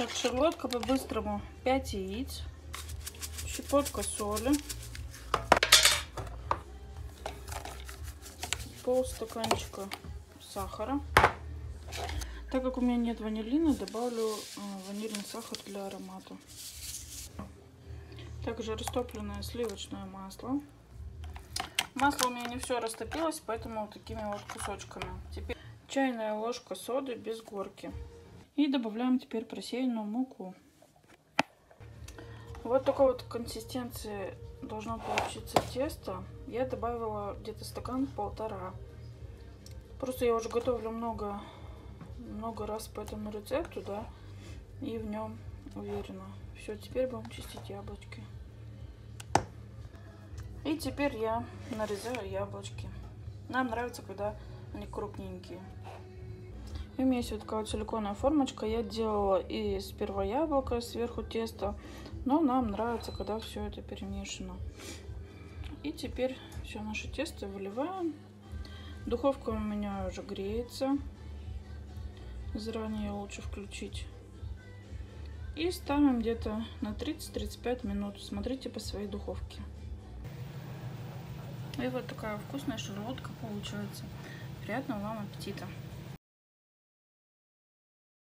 Так, шарлотка по-быстрому. 5 яиц, щепотка соли, полстаканчика сахара. Так как у меня нет ванилина, добавлю ванильный сахар для аромата. Также растопленное сливочное масло. Масло у меня не все растопилось, поэтому вот такими вот кусочками. Теперь чайная ложка соды без горки. И добавляем теперь просеянную муку. Вот такой вот консистенции должно получиться тесто. Я добавила где-то стакан-полтора. Просто я уже готовлю много раз по этому рецепту, да, и в нем уверена. Все, теперь будем чистить яблочки. И теперь я нарезаю яблочки. Нам нравится, когда они крупненькие. И у меня есть вот такая вот силиконовая формочка. Я делала и сперва яблоко, сверху тесто. Но нам нравится, когда все это перемешано. И теперь все наше тесто выливаем. Духовка у меня уже греется. Заранее лучше включить. И ставим где-то на 30-35 минут. Смотрите по своей духовке. И вот такая вкусная шарлотка получается. Приятного вам аппетита!